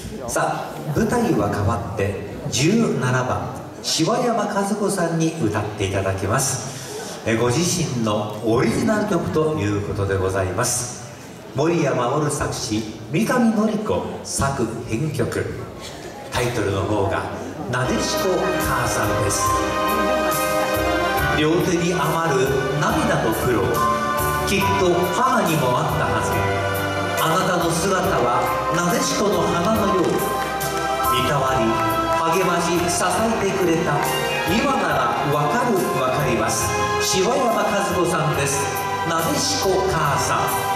さあ、舞台は変わって17番柴山和子さんに歌っていただきます。ご自身のオリジナル曲ということでございます。森谷守作詞、三上典子作編曲。タイトルの方が「なでしこ母さん」です。両手に余る涙と苦労、きっと母にもあったはず。あなたの姿はなでしこの花のよう。いたわり励まし支えてくれた。今ならわかります。柴山和子さんです。なでしこ母さん。